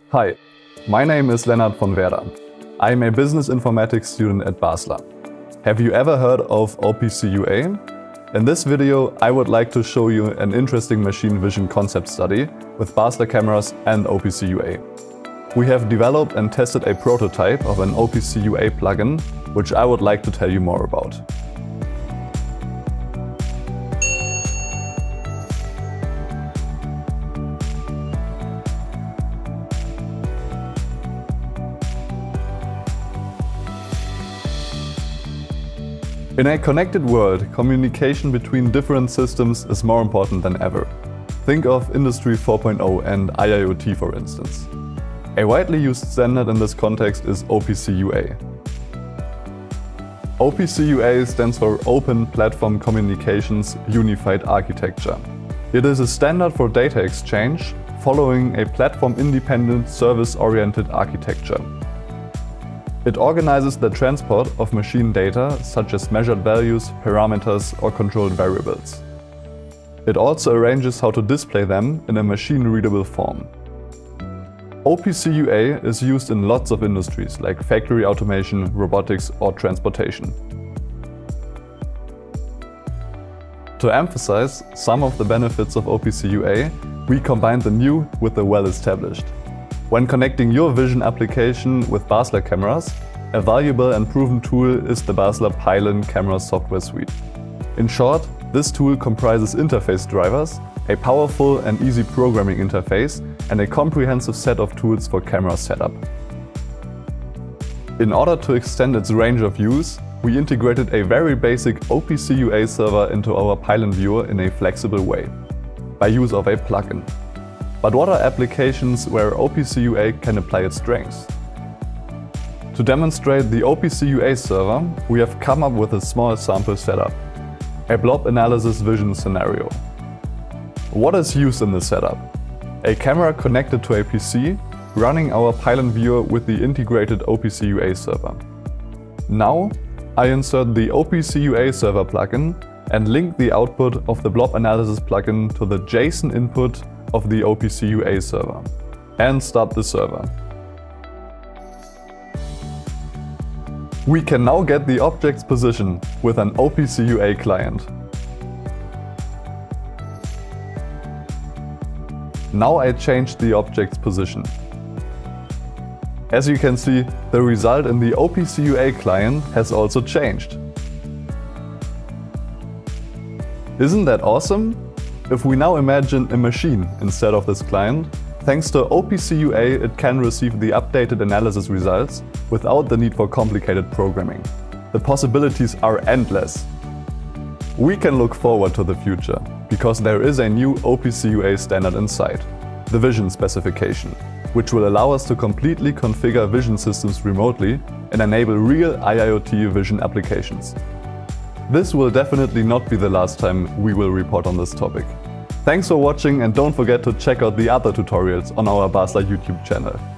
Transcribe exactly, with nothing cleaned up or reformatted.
Hi, my name is Lennart von Werder. I am a business informatics student at Basler. Have you ever heard of O P C U A? In this video, I would like to show you an interesting machine vision concept study with Basler cameras and O P C U A. We have developed and tested a prototype of an O P C U A plugin, which I would like to tell you more about. In a connected world, communication between different systems is more important than ever. Think of Industry four point oh and I I O T, for instance. A widely used standard in this context is O P C U A. O P C U A stands for Open Platform Communications Unified Architecture. It is a standard for data exchange following a platform-independent, service-oriented architecture. It organizes the transport of machine data, such as measured values, parameters, or controlled variables. It also arranges how to display them in a machine-readable form. O P C U A is used in lots of industries, like factory automation, robotics, or transportation. To emphasize some of the benefits of O P C U A, we combine the new with the well-established. When connecting your vision application with Basler cameras, a valuable and proven tool is the Basler Pylon camera software suite. In short, this tool comprises interface drivers, a powerful and easy programming interface, and a comprehensive set of tools for camera setup. In order to extend its range of use, we integrated a very basic O P C U A server into our Pylon viewer in a flexible way, by use of a plugin. But what are applications where O P C U A can apply its strengths? To demonstrate the O P C U A server, we have come up with a small sample setup, a blob analysis vision scenario. What is used in this setup? A camera connected to a P C, running our Pylon viewer with the integrated O P C U A server. Now, I insert the O P C U A server plugin and link the output of the blob analysis plugin to the JSON input of the O P C U A server and start the server. We can now get the object's position with an O P C U A client. Now I changed the object's position. As you can see, the result in the O P C U A client has also changed. Isn't that awesome? If we now imagine a machine instead of this client, thanks to O P C U A it can receive the updated analysis results without the need for complicated programming. The possibilities are endless. We can look forward to the future, because there is a new O P C U A standard in sight, the Vision specification, which will allow us to completely configure vision systems remotely and enable real I I O T vision applications. This will definitely not be the last time we will report on this topic. Thanks for watching and don't forget to check out the other tutorials on our Basler YouTube channel.